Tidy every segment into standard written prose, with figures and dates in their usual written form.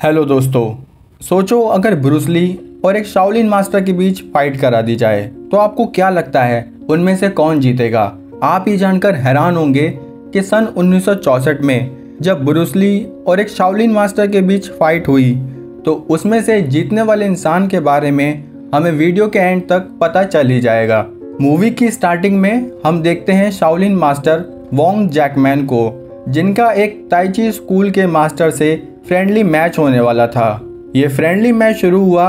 Hello दोस्तों, सोचो अगर ब्रूस ली और एक शाओलिन मास्टर के बीच फाइट करा दी जाए तो आपको क्या लगता है उनमें से कौन जीतेगा। आप ये जानकर हैरान होंगे कि सन 1964 में जब ब्रूस ली और एक शाओलिन मास्टर के बीच फाइट हुई तो उसमें से जीतने वाले इंसान के बारे में हमें वीडियो के एंड तक पता चल ही जाएगा। मूवी की स्टार्टिंग में हम देखते हैं शाओलिन मास्टर वोंग जैकमैन को, जिनका एक ताई ची स्कूल के मास्टर से फ्रेंडली मैच होने वाला था। ये फ्रेंडली मैच शुरू हुआ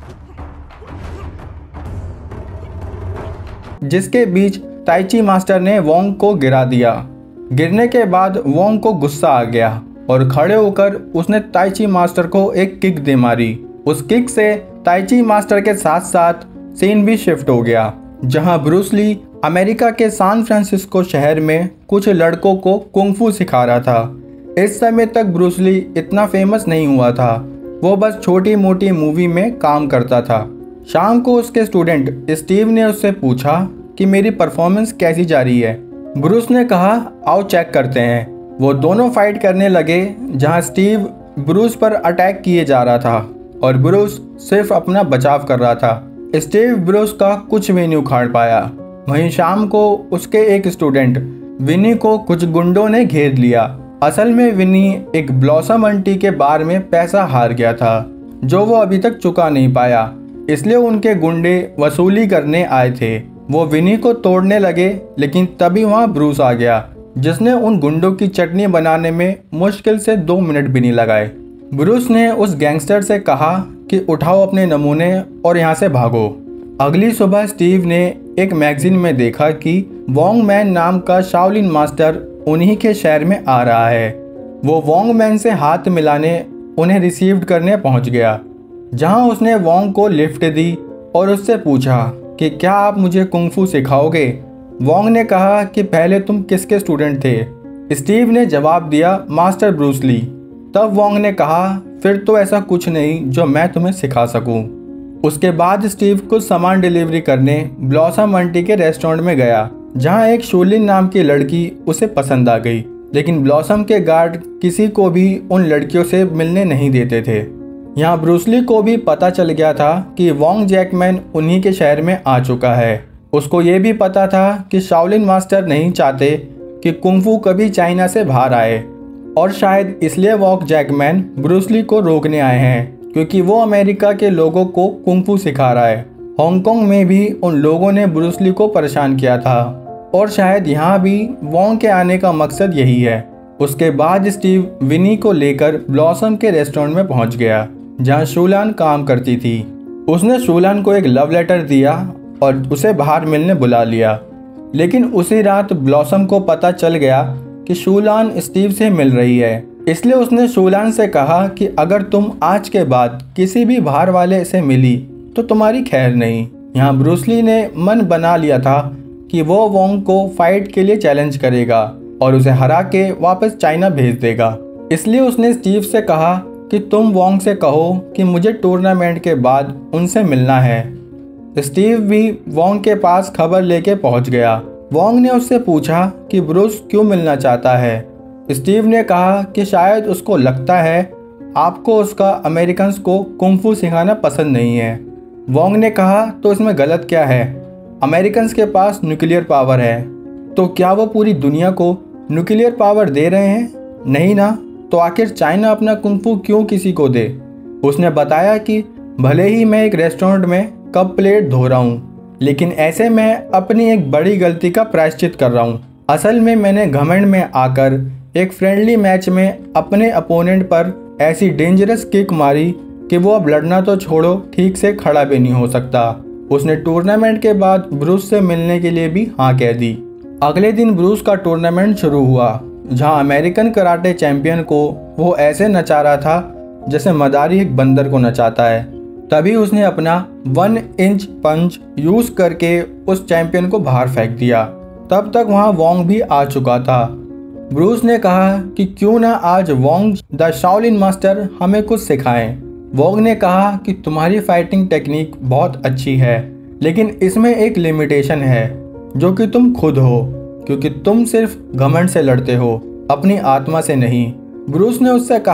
जिसके बीच ताई ची मास्टर ने वोंग को गिरा दिया। गिरने के बाद वोंग को गुस्सा आ गया और खड़े होकर उसने ताई ची मास्टर को एक किक दे मारी। उस किक से ताई ची मास्टर के साथ साथ सीन भी शिफ्ट हो गया, जहां ब्रूस ली अमेरिका के सैन फ्रांसिस्को शहर में कुछ लड़कों को कुंग-फू सिखा रहा था। इस समय तक ब्रूस ली इतना फेमस नहीं हुआ था, वो बस छोटी मोटी मूवी में काम करता था। शाम को उसके स्टूडेंट स्टीव ने उससे पूछा कि मेरी परफॉर्मेंस कैसी जा रही है। ब्रूस ने कहा आओ चेक करते हैं। वो दोनों फाइट करने लगे, जहां स्टीव ब्रूस पर अटैक किए जा रहा था और ब्रूस सिर्फ अपना बचाव कर रहा था। स्टीव ब्रूस का कुछ भी नहीं उखाड़ पाया। वहीं शाम को उसके एक स्टूडेंट विनी को कुछ गुंडों ने घेर लिया। असल में विनी एक ब्लॉसम आंटी के बार में पैसा हार गया था जो वो अभी तक चुका नहीं पाया, इसलिए उनके गुंडे वसूली करने आए थे। वो विनी को तोड़ने लगे, लेकिन तभी वहाँ ब्रूस आ गया, जिसने उन गुंडों की चटनी बनाने में मुश्किल से 2 मिनट भी नहीं लगाए। ब्रूस ने उस गैंगस्टर से कहा कि उठाओ अपने नमूने और यहाँ से भागो। अगली सुबह स्टीव ने एक मैगजीन में देखा कि वोंग मैन नाम का शाओलिन मास्टर उन्हीं के शहर में आ रहा है। वो वोंग मैन से हाथ मिलाने उन्हें रिसीव करने पहुंच गया, जहां उसने वोंग को लिफ्ट दी और उससे पूछा कि क्या आप मुझे कुंग-फू सिखाओगे। वोंग ने कहा कि पहले तुम किसके स्टूडेंट थे। स्टीव ने जवाब दिया मास्टर ब्रूस ली। तब वोंग ने कहा फिर तो ऐसा कुछ नहीं जो मैं तुम्हें सिखा सकूं। उसके बाद स्टीव कुछ सामान डिलीवरी करने ब्लॉसम आंटी के रेस्टोरेंट में गया, जहां एक शूलिन नाम की लड़की उसे पसंद आ गई, लेकिन ब्लॉसम के गार्ड किसी को भी उन लड़कियों से मिलने नहीं देते थे। यहाँ ब्रूस ली को भी पता चल गया था कि वोंग जैकमैन उन्हीं के शहर में आ चुका है। उसको ये भी पता था कि शाओलिन मास्टर नहीं चाहते कि कुंग-फू कभी चाइना से बाहर आए, और शायद इसलिए वोंग जैकमैन ब्रूस ली को रोकने आए हैं, क्योंकि वो अमेरिका के लोगों को कुंग-फू सिखा रहा है। हांगकांग में भी उन लोगों ने ब्रूस ली को परेशान किया था, और शायद यहाँ भी वोंग के आने का मकसद यही है। उसके बाद स्टीव विनी को लेकर ब्लॉसम के रेस्टोरेंट में पहुंच गया, जहाँ शूलान काम करती थी। उसने शूलान को एक लव लेटर दिया और उसे बाहर मिलने बुला लिया, लेकिन उसी रात ब्लॉसम को पता चल गया कि शूलान स्टीव से मिल रही है। इसलिए उसने शूलान से कहा कि अगर तुम आज के बाद किसी भी बाहर वाले से मिली तो तुम्हारी खैर नहीं। यहाँ ब्रूस ली ने मन बना लिया था कि वो वोंग को फाइट के लिए चैलेंज करेगा और उसे हरा के वापस चाइना भेज देगा। इसलिए उसने स्टीव से कहा कि तुम वोंग से कहो कि मुझे टूर्नामेंट के बाद उनसे मिलना है। स्टीव भी वोंग के पास खबर लेके पहुंच गया। वोंग ने उससे पूछा कि ब्रूस क्यों मिलना चाहता है। स्टीव ने कहा कि शायद उसको लगता है आपको उसका अमेरिकन्स को कुंग-फू सिखाना पसंद नहीं है। वोंग ने कहा तो इसमें गलत क्या है, अमेरिकन्स के पास न्यूक्लियर पावर है, तो क्या वो पूरी दुनिया को न्यूक्लियर पावर दे रहे हैं? नहीं ना, तो आखिर चाइना अपना कुंग-फू क्यों किसी को दे। उसने बताया कि भले ही मैं एक रेस्टोरेंट में कप प्लेट धो रहा हूँ, लेकिन ऐसे मैं अपनी एक बड़ी गलती का प्रायश्चित कर रहा हूँ। असल में मैंने घमंड में आकर एक फ्रेंडली मैच में अपने अपोनेंट पर ऐसी डेंजरस किक मारी कि वो अब लड़ना तो छोड़ो, ठीक से खड़ा भी नहीं हो सकता। उसने टूर्नामेंट के बाद ब्रूस से मिलने के लिए भी हाँ कह दी। अगले दिन ब्रूस का टूर्नामेंट शुरू हुआ, जहां अमेरिकन कराटे चैंपियन को वो ऐसे नचा रहा था जैसे मदारी एक बंदर को नचाता है। तभी उसने अपना 1 इंच पंच यूज करके उस चैंपियन को बाहर फेंक दिया। तब तक वहां वोंग भी आ चुका था। ब्रूस ने कहा कि क्यों ना आज वोंग द शाओलिन मास्टर हमें कुछ सिखाएं। वोंग ने कहा कि तुम्हारी फाइटिंग टेक्निक बहुत अच्छी है, लेकिन इसमें एक लिमिटेशन है जो कि तुम खुद हो, क्योंकि तुम सिर्फ घमंड से लड़ते हो, अपनी आत्मा से नहीं। ब्रूस ने उससे कहा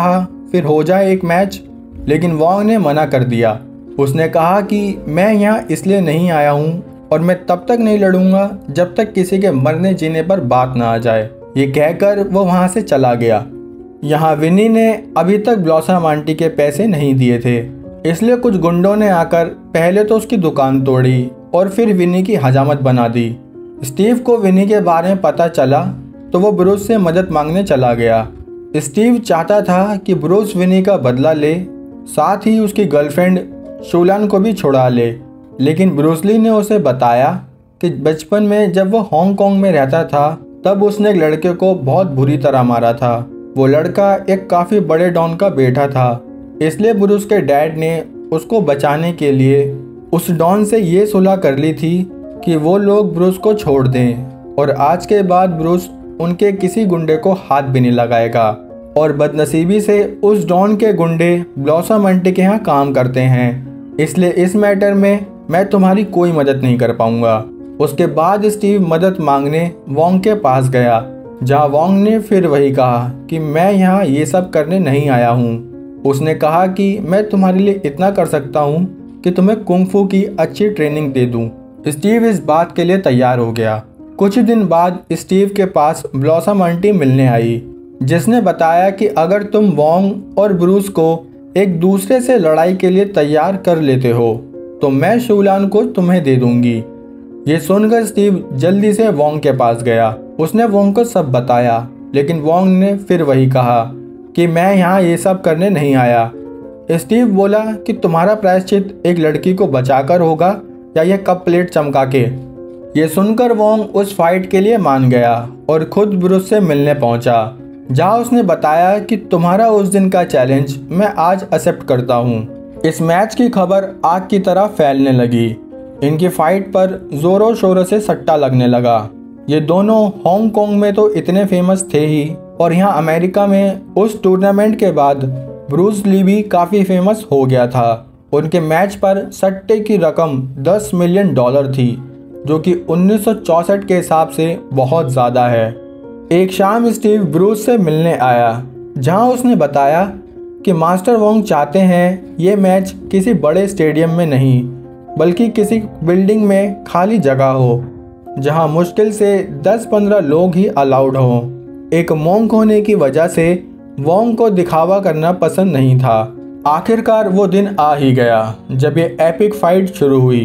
फिर हो जाए एक मैच, लेकिन वॉन्ग ने मना कर दिया। उसने कहा कि मैं यहाँ इसलिए नहीं आया हूँ और मैं तब तक नहीं लड़ूंगा जब तक किसी के मरने जीने पर बात ना आ जाए। ये कहकर वो वहाँ से चला गया। यहाँ विनी ने अभी तक ब्लॉसम आंटी के पैसे नहीं दिए थे, इसलिए कुछ गुंडों ने आकर पहले तो उसकी दुकान तोड़ी और फिर विनी की हजामत बना दी। स्टीव को विनी के बारे में पता चला तो वो ब्रूस से मदद मांगने चला गया। स्टीव चाहता था कि ब्रूस विनी का बदला ले, साथ ही उसकी गर्लफ्रेंड शूलान को भी छुड़ा ले, लेकिन ब्रूस ली ने उसे बताया कि बचपन में जब वो हांगकांग में रहता था तब उसने एक लड़के को बहुत बुरी तरह मारा था। वो लड़का एक काफ़ी बड़े डॉन का बेटा था, इसलिए ब्रूस के डैड ने उसको बचाने के लिए उस डॉन से ये सुलह कर ली थी कि वो लोग ब्रूस को छोड़ दें और आज के बाद ब्रूस उनके किसी गुंडे को हाथ भी नहीं लगाएगा। और बदनसीबी से उस डॉन के गुंडे ब्लॉसम आंटी के यहाँ काम करते हैं, इसलिए इस मैटर में मैं तुम्हारी कोई मदद नहीं कर पाऊंगा। उसके बाद स्टीव मदद मांगने वॉन्ग के पास गया, जहाँ वॉन्ग ने फिर वही कहा कि मैं यहाँ ये सब करने नहीं आया हूँ। उसने कहा कि मैं तुम्हारे लिए इतना कर सकता हूँ कि तुम्हें कुंग-फू की अच्छी ट्रेनिंग दे दूँ। स्टीव इस बात के लिए तैयार हो गया। कुछ दिन बाद स्टीव के पास ब्लॉसम आंटी मिलने आई, जिसने बताया कि अगर तुम वॉन्ग और ब्रूस को एक दूसरे से लड़ाई के लिए तैयार कर लेते हो तो मैं शूलान को तुम्हें दे दूंगी। ये सुनकर स्टीव जल्दी से वॉन्ग के पास गया। उसने वॉन्ग को सब बताया, लेकिन वॉन्ग ने फिर वही कहा कि मैं यहाँ ये सब करने नहीं आया। स्टीव बोला कि तुम्हारा प्रायश्चित एक लड़की को बचाकर होगा या ये कप प्लेट चमका के। ये सुनकर वॉन्ग उस फाइट के लिए मान गया और खुद ब्रूस से मिलने पहुंचा, जहां उसने बताया कि तुम्हारा उस दिन का चैलेंज मैं आज एक्सेप्ट करता हूं। इस मैच की खबर आग की तरह फैलने लगी। इनकी फाइट पर जोरों शोरों से सट्टा लगने लगा। ये दोनों हांगकांग में तो इतने फेमस थे ही, और यहाँ अमेरिका में उस टूर्नामेंट के बाद ब्रूस ली भी काफ़ी फेमस हो गया था। उनके मैच पर सट्टे की रकम $10 मिलियन थी, जो कि 1964 के हिसाब से बहुत ज़्यादा है। एक शाम स्टीव ब्रूस से मिलने आया, जहां उसने बताया कि मास्टर वॉन्ग चाहते हैं ये मैच किसी बड़े स्टेडियम में नहीं, बल्कि किसी बिल्डिंग में खाली जगह हो, जहां मुश्किल से 10-15 लोग ही अलाउड हों। एक मॉन्क होने की वजह से वॉन्ग को दिखावा करना पसंद नहीं था। आखिरकार वो दिन आ ही गया जब ये एपिक फाइट शुरू हुई।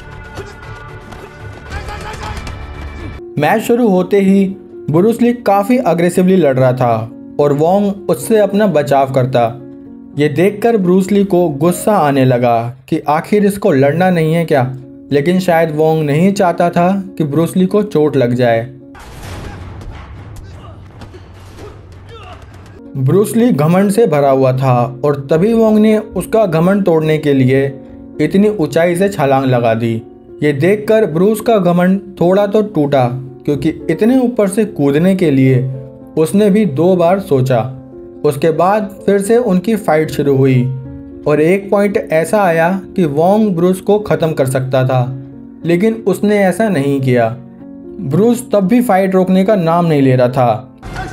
मैच शुरू होते ही ब्रूस ली काफ़ी अग्रेसिवली लड़ रहा था और वॉन्ग उससे अपना बचाव करता। ये देखकर ब्रूस ली को गुस्सा आने लगा कि आखिर इसको लड़ना नहीं है क्या, लेकिन शायद वॉन्ग नहीं चाहता था कि ब्रूस ली को चोट लग जाए। ब्रूस ली घमंड से भरा हुआ था और तभी वॉन्ग ने उसका घमंड तोड़ने के लिए इतनी ऊंचाई से छलांग लगा दी। ये देखकर ब्रूस का घमंड थोड़ा तो टूटा, क्योंकि इतने ऊपर से कूदने के लिए उसने भी 2 बार सोचा। उसके बाद फिर से उनकी फाइट शुरू हुई और एक पॉइंट ऐसा आया कि वॉन्ग ब्रूस को ख़त्म कर सकता था, लेकिन उसने ऐसा नहीं किया। ब्रूस तब भी फाइट रोकने का नाम नहीं ले रहा था।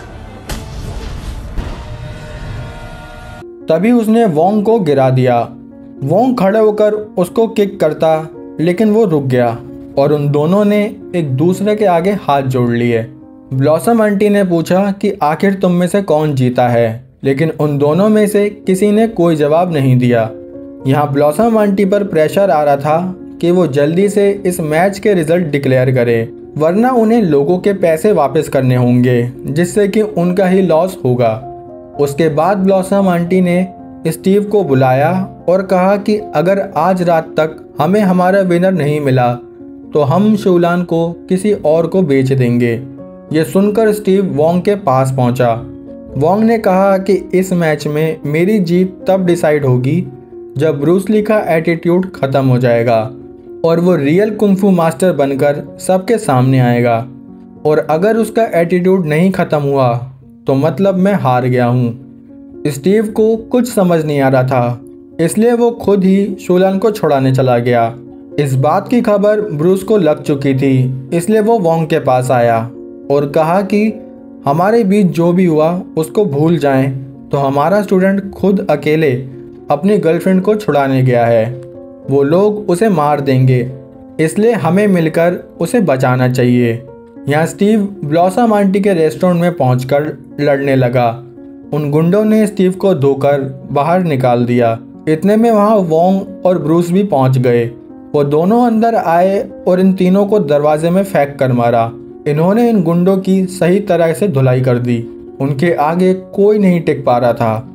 तभी उसने वॉन्ग को गिरा दिया। वॉन्ग खड़े होकर उसको किक करता, लेकिन वो रुक गया और उन दोनों ने एक दूसरे के आगे हाथ जोड़ लिए। ब्लॉसम आंटी ने पूछा कि आखिर तुम में से कौन जीता है, लेकिन उन दोनों में से किसी ने कोई जवाब नहीं दिया। यहाँ ब्लॉसम आंटी पर प्रेशर आ रहा था कि वो जल्दी से इस मैच के रिजल्ट डिक्लेयर करे, वरना उन्हें लोगों के पैसे वापस करने होंगे, जिससे कि उनका ही लॉस होगा। उसके बाद ब्लॉसम आंटी ने स्टीव को बुलाया और कहा कि अगर आज रात तक हमें हमारा विनर नहीं मिला तो हम शूलान को किसी और को बेच देंगे। ये सुनकर स्टीव वॉन्ग के पास पहुंचा। वॉन्ग ने कहा कि इस मैच में मेरी जीत तब डिसाइड होगी जब ब्रूस ली का एटीट्यूड ख़त्म हो जाएगा और वो रियल कुंग-फू मास्टर बनकर सबके सामने आएगा, और अगर उसका एटीट्यूड नहीं ख़त्म हुआ तो मतलब मैं हार गया हूँ। स्टीव को कुछ समझ नहीं आ रहा था, इसलिए वो खुद ही शूलान को छुड़ाने चला गया। इस बात की खबर ब्रूस को लग चुकी थी, इसलिए वो वॉन्ग के पास आया और कहा कि हमारे बीच जो भी हुआ उसको भूल जाएं तो हमारा स्टूडेंट खुद अकेले अपनी गर्लफ्रेंड को छुड़ाने गया है। वो लोग उसे मार देंगे, इसलिए हमें मिलकर उसे बचाना चाहिए। यहाँ स्टीव ब्लॉसम आंटी के रेस्टोरेंट में पहुंचकर लड़ने लगा। उन गुंडों ने स्टीव को धोकर बाहर निकाल दिया। इतने में वहाँ वोंग और ब्रूस भी पहुंच गए। वो दोनों अंदर आए और इन तीनों को दरवाजे में फेंक कर मारा। इन्होंने इन गुंडों की सही तरह से धुलाई कर दी। उनके आगे कोई नहीं टिक पा रहा था।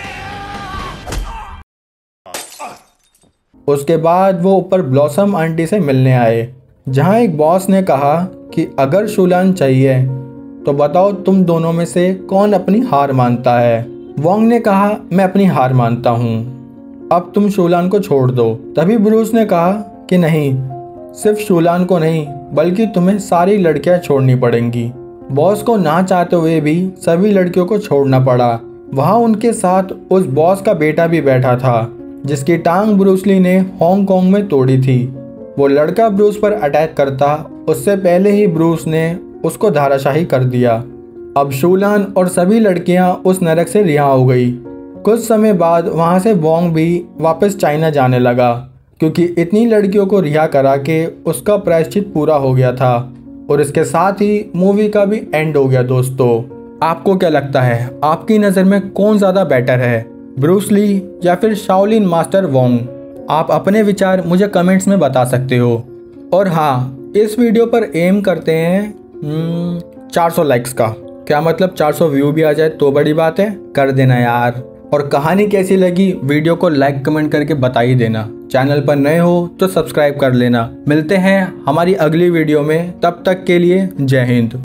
उसके बाद वो ऊपर ब्लॉसम आंटी से मिलने आए, जहां एक बॉस ने कहा कि अगर शूलान चाहिए तो बताओ तुम दोनों में से कौन अपनी हार मानता है। वोंग ने कहा मैं अपनी हार मानता हूँ, अब तुम शूलान को छोड़ दो। तभी ब्रूस ने कहा कि नहीं, सिर्फ शूलान को नहीं बल्कि तुम्हें सारी लड़कियां छोड़नी पड़ेंगी। बॉस को ना चाहते हुए भी सभी लड़कियों को छोड़ना पड़ा। वहाँ उनके साथ उस बॉस का बेटा भी बैठा था, जिसकी टांग ब्रूस ली ने हांगकांग में तोड़ी थी। वो लड़का ब्रूस पर अटैक करता उससे पहले ही ब्रूस ने उसको धाराशाही कर दिया। अब शूलान और सभी लड़कियां उस नरक से रिहा हो गई। कुछ समय बाद वहां से वोंग भी वापस चाइना जाने लगा, क्योंकि इतनी लड़कियों को रिहा करा के उसका प्रायश्चित पूरा हो गया था। और इसके साथ ही मूवी का भी एंड हो गया। दोस्तों, आपको क्या लगता है, आपकी नज़र में कौन ज़्यादा बेटर है, ब्रूस ली या फिर शाओलिन मास्टर वोंग? आप अपने विचार मुझे कमेंट्स में बता सकते हो। और हाँ, इस वीडियो पर एम करते हैं 400 लाइक्स का। क्या मतलब 400 व्यू भी आ जाए तो बड़ी बात है, कर देना यार। और कहानी कैसी लगी वीडियो को लाइक कमेंट करके बता ही देना। चैनल पर नए हो तो सब्सक्राइब कर लेना। मिलते हैं हमारी अगली वीडियो में, तब तक के लिए जय हिंद।